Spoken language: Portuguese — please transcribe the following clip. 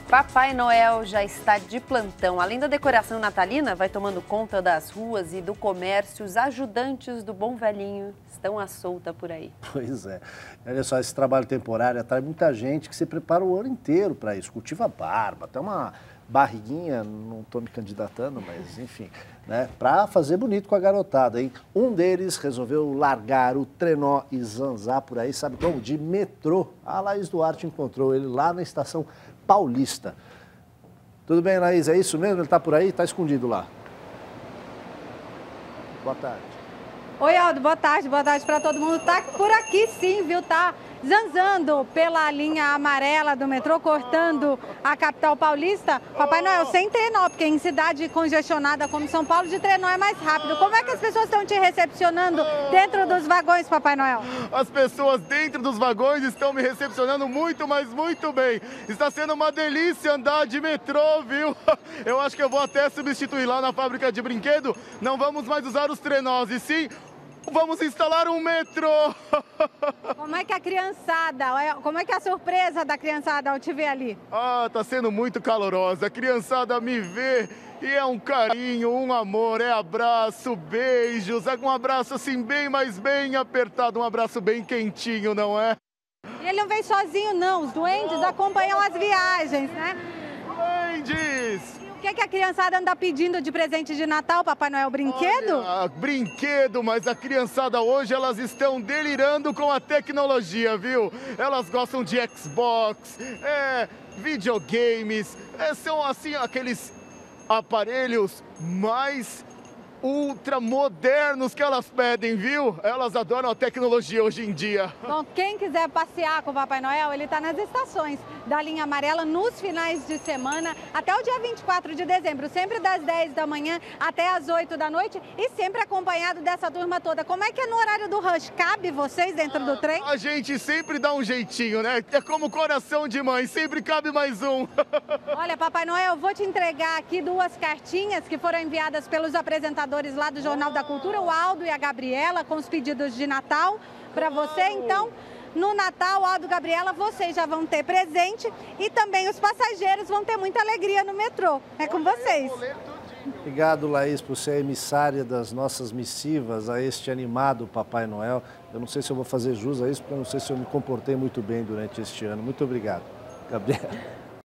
Papai Noel já está de plantão. Além da decoração natalina, vai tomando conta das ruas e do comércio. Os ajudantes do Bom Velhinho estão à solta por aí. Pois é. Olha só, esse trabalho temporário atrai muita gente que se prepara o ano inteiro para isso. Cultiva barba, até uma barriguinha, não estou me candidatando, mas enfim, né? Para fazer bonito com a garotada, hein? Um deles resolveu largar o trenó e zanzar por aí, sabe como? De metrô. A Laís Duarte encontrou ele lá na Estação Paulista. Tudo bem, Laís? É isso mesmo? Ele está por aí? Está escondido lá. Boa tarde. Oi, Aldo. Boa tarde para todo mundo. Tá por aqui sim, viu? Tá zanzando pela linha amarela do metrô, cortando a capital paulista. Papai Noel sem trenó, porque em cidade congestionada como São Paulo, de trenó é mais rápido. Como é que as pessoas estão te recepcionando dentro dos vagões, Papai Noel? As pessoas dentro dos vagões estão me recepcionando muito, mas muito bem. Está sendo uma delícia andar de metrô, viu? Eu acho que eu vou até substituir lá na fábrica de brinquedo. Não vamos mais usar os trenós, e sim, vamos instalar um metrô. Como é que a criançada, como é que é a surpresa da criançada ao te ver ali? Ah, tá sendo muito calorosa. A criançada me vê e é um carinho, um amor, é abraço, beijos. É um abraço assim bem, mas bem apertado, um abraço bem quentinho, não é? E ele não vem sozinho não, os duendes acompanham as viagens, né? Duendes! O que a criançada anda pedindo de presente de Natal, Papai Noel? Brinquedo? Olha, brinquedo, mas a criançada hoje, elas estão delirando com a tecnologia, viu? Elas gostam de Xbox, videogames, são assim aqueles aparelhos mais ultramodernos que elas pedem, viu? Elas adoram a tecnologia hoje em dia. Bom, quem quiser passear com o Papai Noel, ele está nas estações da linha amarela nos finais de semana, até o dia 24 de dezembro, sempre das 10 da manhã até as 8 da noite e sempre acompanhado dessa turma toda. Como é que é no horário do rush? Cabe vocês dentro do trem? A gente sempre dá um jeitinho, né? É como coração de mãe, sempre cabe mais um. Olha, Papai Noel, eu vou te entregar aqui duas cartinhas que foram enviadas pelos apresentadores lá do Jornal da Cultura, o Aldo e a Gabriela, com os pedidos de Natal para você. Então, no Natal, Aldo e Gabriela, vocês já vão ter presente e também os passageiros vão ter muita alegria no metrô. É com vocês. Obrigado, Laís, por ser a emissária das nossas missivas a este animado Papai Noel. Eu não sei se eu vou fazer jus a isso, porque eu não sei se eu me comportei muito bem durante este ano. Muito obrigado, Gabriela.